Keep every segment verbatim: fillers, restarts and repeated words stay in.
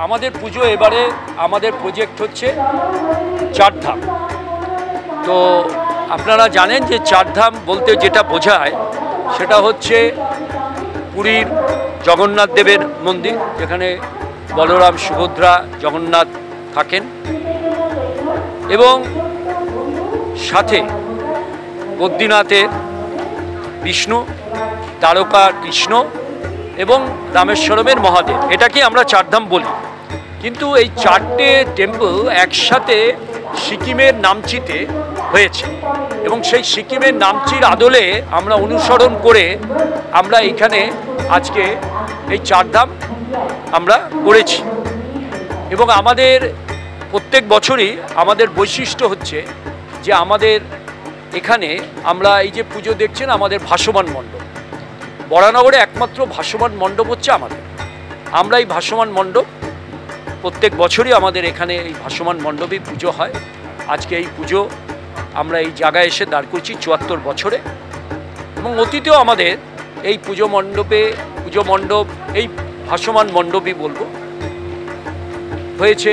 আমাদের পুজো এবারে আমাদের প্রজেক্ট হচ্ছে চারধাম। তো আপনারা জানেন যে চারধাম বলতে যেটা বোঝায় সেটা হচ্ছে পুরীর জগন্নাথ দেবের মন্দির, যেখানে বলরাম সুভদ্রা জগন্নাথ থাকেন, এবং সাথে বদ্রীনাথের বিষ্ণু, দ্বারকা কৃষ্ণ এবং রামেশ্বরমের মহাদেব। এটাকে আমরা চারধাম বলি। কিন্তু এই চারটে টেম্পল একসাথে সিকিমের নামচিতে হয়েছে, এবং সেই সিকিমের নামচির আদলে আমরা অনুসরণ করে আমরা এখানে আজকে এই চারধাম আমরা করেছি। এবং আমাদের প্রত্যেক বছরই আমাদের বৈশিষ্ট্য হচ্ছে যে আমাদের এখানে আমরা এই যে পুজো দেখছেন, আমাদের ভাসমান মণ্ডপ, বরানগরে একমাত্র ভাসমান মণ্ডপ হচ্ছে আমাদের। আমরা এই ভাসমান মণ্ডপ প্রত্যেক বছরই আমাদের এখানে এই ভাসমান মণ্ডপেই পুজো হয়। আজকে এই পুজো আমরা এই জায়গায় এসে দাঁড় করছি চুয়াত্তর বছরে, এবং অতীতেও আমাদের এই পুজো মণ্ডপে পুজো মণ্ডপ এই ভাসমান মণ্ডপই বলবো হয়েছে।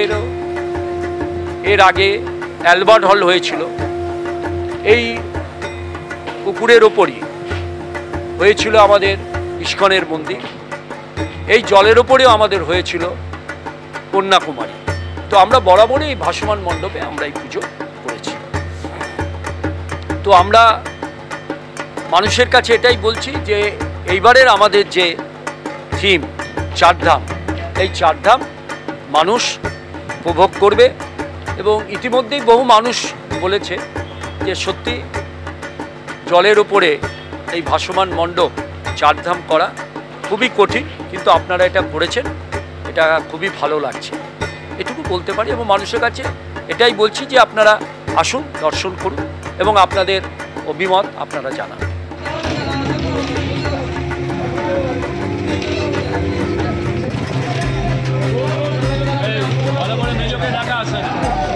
এর আগে অ্যালবার্ট হল হয়েছিল, এই পুকুরের ওপরই হয়েছিল আমাদের ইস্কনের মন্দির, এই জলের ওপরেও আমাদের হয়েছিল কন্যাকুমারী। তো আমরা বরাবরই এই ভাসমান মণ্ডপে আমরা এই পুজো করেছি। তো আমরা মানুষের কাছে এটাই বলছি যে এইবারের আমাদের যে থিম চারধাম, এই চারধাম মানুষ উপভোগ করবে, এবং ইতিমধ্যেই বহু মানুষ বলেছে যে সত্যি জলের ওপরে এই ভাসমান মণ্ডপ চারধাম করা খুবই কঠিন, কিন্তু আপনারা এটা করেছেন, এটা খুবই ভালো লাগছে, এটুকু বলতে পারি। এবং মানুষের কাছে এটাই বলছি যে আপনারা আসুন, দর্শন করুন এবং আপনাদের অভিমত আপনারা জানান। ভালো করে নিজেকে ডাকা আছে।